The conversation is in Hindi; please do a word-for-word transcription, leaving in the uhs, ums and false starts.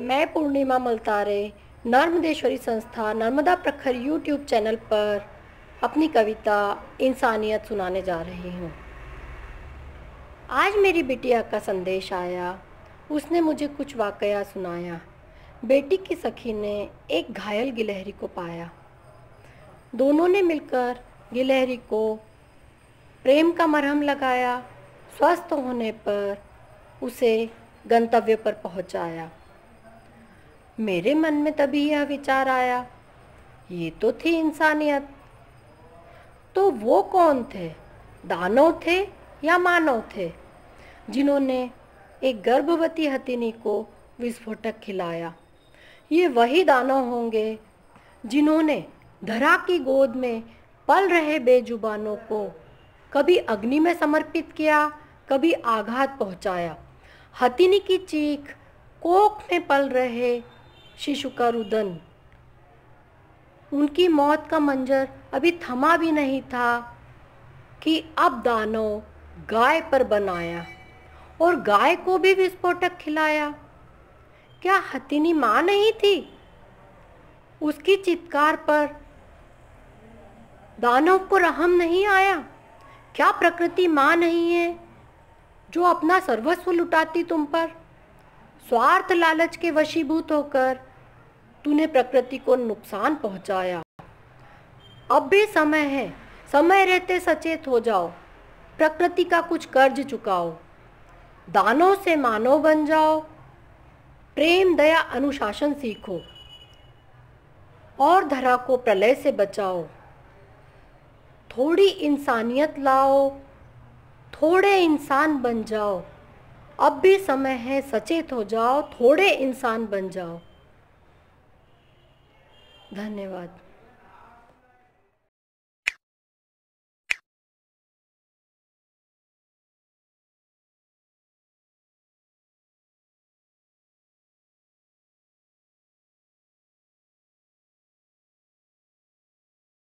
मैं पूर्णिमा मलतारे नर्मदेश्वरी संस्था नर्मदा प्रखर यूट्यूब चैनल पर अपनी कविता इंसानियत सुनाने जा रही हूँ। आज मेरी बिटिया का संदेश आया, उसने मुझे कुछ वाकया सुनाया। बेटी की सखी ने एक घायल गिलहरी को पाया। दोनों ने मिलकर गिलहरी को प्रेम का मरहम लगाया। स्वस्थ होने पर उसे गंतव्य पर पहुंचाया। मेरे मन में तभी यह विचार आया, ये तो थी इंसानियत। तो वो कौन थे, दानव थे या मानव थे, जिन्होंने एक गर्भवती हथिनी को विस्फोटक खिलाया? ये वही दानव होंगे जिन्होंने धरा की गोद में पल रहे बेजुबानों को कभी अग्नि में समर्पित किया, कभी आघात पहुंचाया। हथिनी की चीख, कोख में पल रहे शिशु का रुदन, उनकी मौत का मंजर अभी थमा भी नहीं था कि अब दानव गाय पर बनाया और गाय को भी विस्फोटक खिलाया। क्या हथिनी माँ नहीं थी? उसकी चित्कार पर दानव को रहम नहीं आया? क्या प्रकृति माँ नहीं है जो अपना सर्वस्व लुटाती तुम पर? स्वार्थ लालच के वशीभूत होकर तूने प्रकृति को नुकसान पहुंचाया। अब भी समय है, समय रहते सचेत हो जाओ, प्रकृति का कुछ कर्ज चुकाओ, दानों से मानव बन जाओ, प्रेम दया अनुशासन सीखो और धरा को प्रलय से बचाओ। थोड़ी इंसानियत लाओ, थोड़े इंसान बन जाओ। अब भी समय है, सचेत हो जाओ, थोड़े इंसान बन जाओ। धन्यवाद।